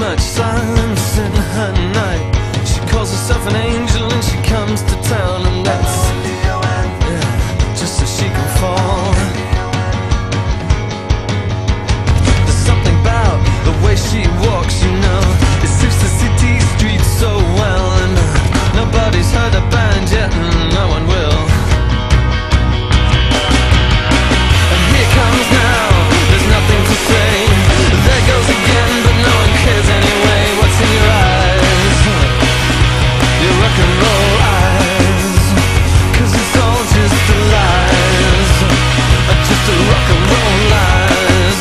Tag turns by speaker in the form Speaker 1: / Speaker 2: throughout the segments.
Speaker 1: much silence in her night. She calls herself an angel and she comes to town, and that's just so she can fall. There's something about the way she walks, you know. It suits the city streets so well, and nobody's heard a band yet, and no one will. And here comes now, there's nothing to say. There goes again, but no one cares anyway. What's in your eyes? Your rock and roll eyes. 'Cause it's all just a lies, just a rock and roll lies.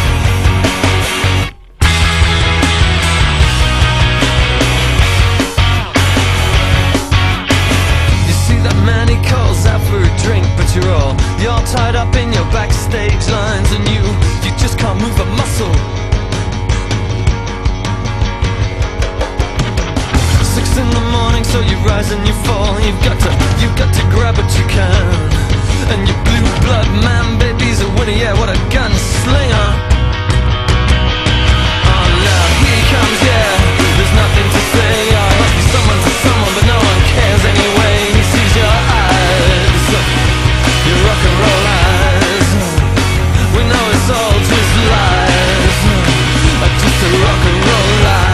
Speaker 1: You see that man, he calls out for a drink, but you're tied up in your backstage lines, and you just can't move a muscle. 6 in the morning, so you rise and you fall. You've got to grab what you can. And your blue blood man, baby's a winner, yeah, what a gunslinger. Oh, now here he comes, yeah, there's nothing to say. I hope you're someone to someone, but no one cares anyway. He sees your eyes, your rock and roll eyes. We know it's all just lies, just a rock and roll lies.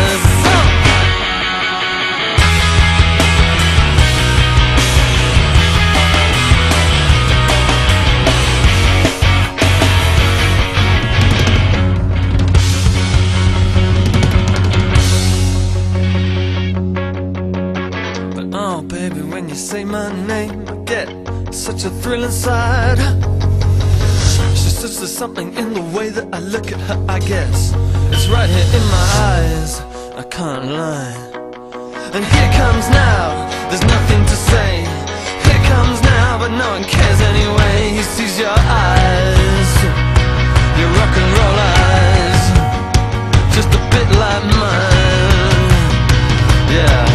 Speaker 1: Oh baby, when you say my name, I get such a thrill inside. She says there's something in the way that I look at her, I guess. It's right here in my eyes, I can't lie. And here comes now, there's nothing to say. Here comes now, but no one cares anyway. He sees your eyes, your rock and roll eyes, just a bit like mine. Yeah.